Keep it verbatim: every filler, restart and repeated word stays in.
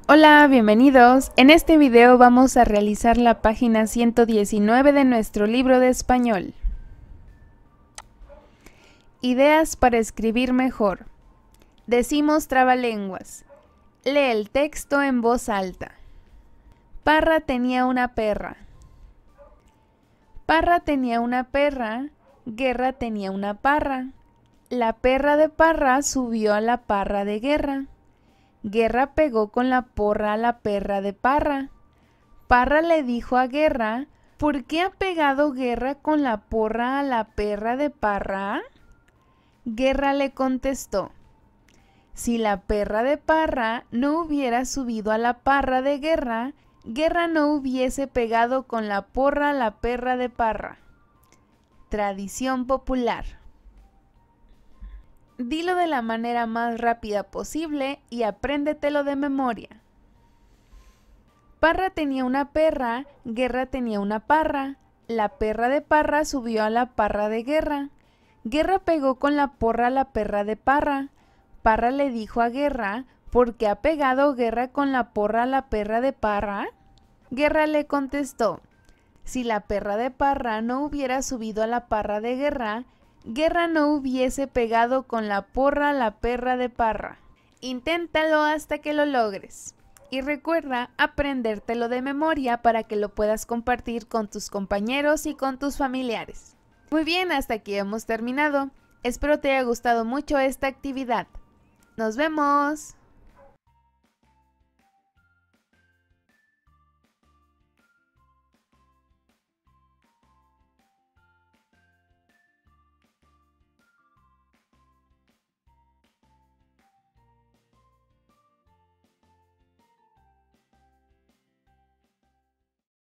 Hola, bienvenidos. En este video vamos a realizar la página ciento diecinueve de nuestro libro de español. Ideas para escribir mejor. Decimos trabalenguas. Lee el texto en voz alta. Parra tenía una perra. Parra tenía una perra. Guerra tenía una parra. La perra de Parra subió a la parra de Guerra. Guerra pegó con la porra a la perra de Parra. Parra le dijo a Guerra: ¿por qué ha pegado Guerra con la porra a la perra de Parra? Guerra le contestó: si la perra de Parra no hubiera subido a la parra de Guerra, Guerra no hubiese pegado con la porra a la perra de Parra. Tradición popular. Dilo de la manera más rápida posible y apréndetelo de memoria. Parra tenía una perra, Guerra tenía una parra. La perra de Parra subió a la parra de Guerra. Guerra pegó con la porra a la perra de Parra. Parra le dijo a Guerra: ¿por qué ha pegado Guerra con la porra a la perra de Parra? Guerra le contestó: si la perra de Parra no hubiera subido a la parra de Guerra, Guerra no hubiese pegado con la porra a la perra de Parra. Inténtalo hasta que lo logres. Y recuerda aprendértelo de memoria para que lo puedas compartir con tus compañeros y con tus familiares. Muy bien, hasta aquí hemos terminado. Espero te haya gustado mucho esta actividad. ¡Nos vemos!